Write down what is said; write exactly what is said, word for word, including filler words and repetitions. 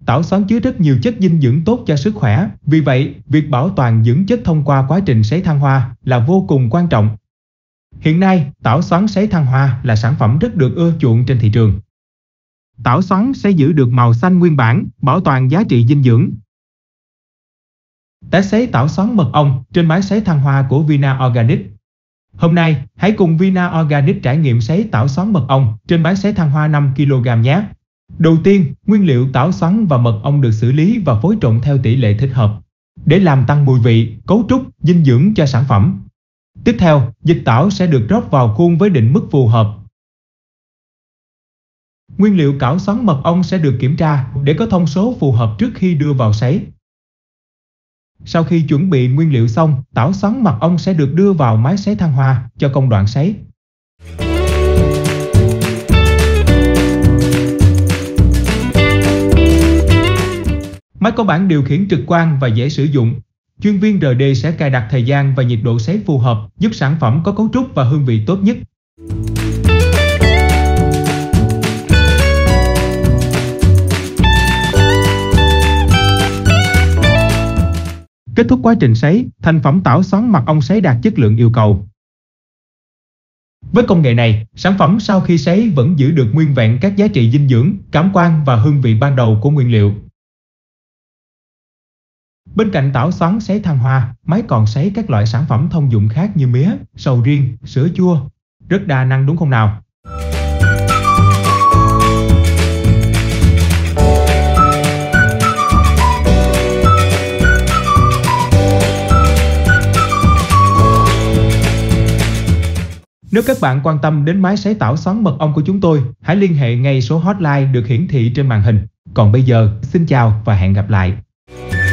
Tảo xoắn chứa rất nhiều chất dinh dưỡng tốt cho sức khỏe, vì vậy, việc bảo toàn dưỡng chất thông qua quá trình sấy thăng hoa là vô cùng quan trọng. Hiện nay, tảo xoắn sấy thăng hoa là sản phẩm rất được ưa chuộng trên thị trường. Tảo xoắn sẽ giữ được màu xanh nguyên bản, bảo toàn giá trị dinh dưỡng. Test sấy tảo xoắn mật ong trên máy sấy thăng hoa của Vina Organic. Hôm nay, hãy cùng Vina Organic trải nghiệm sấy tảo xoắn mật ong trên máy sấy thăng hoa năm ki lô gam nhé. Đầu tiên, nguyên liệu tảo xoắn và mật ong được xử lý và phối trộn theo tỷ lệ thích hợp để làm tăng mùi vị, cấu trúc, dinh dưỡng cho sản phẩm. Tiếp theo, dịch tảo sẽ được rót vào khuôn với định mức phù hợp. Nguyên liệu tảo xoắn mật ong sẽ được kiểm tra để có thông số phù hợp trước khi đưa vào sấy. Sau khi chuẩn bị nguyên liệu xong, tảo xoắn mật ong sẽ được đưa vào máy sấy thăng hoa cho công đoạn sấy. Máy có bảng điều khiển trực quan và dễ sử dụng. Chuyên viên rờ đê sẽ cài đặt thời gian và nhiệt độ sấy phù hợp, giúp sản phẩm có cấu trúc và hương vị tốt nhất. Kết thúc quá trình sấy, thành phẩm tảo xoắn mật ong sấy đạt chất lượng yêu cầu. Với công nghệ này, sản phẩm sau khi sấy vẫn giữ được nguyên vẹn các giá trị dinh dưỡng, cảm quan và hương vị ban đầu của nguyên liệu. Bên cạnh tảo xoắn sấy thăng hoa, máy còn sấy các loại sản phẩm thông dụng khác như mía, sầu riêng, sữa chua. Rất đa năng đúng không nào? Nếu các bạn quan tâm đến máy sấy tảo xoắn mật ong của chúng tôi, hãy liên hệ ngay số hotline được hiển thị trên màn hình. Còn bây giờ, xin chào và hẹn gặp lại!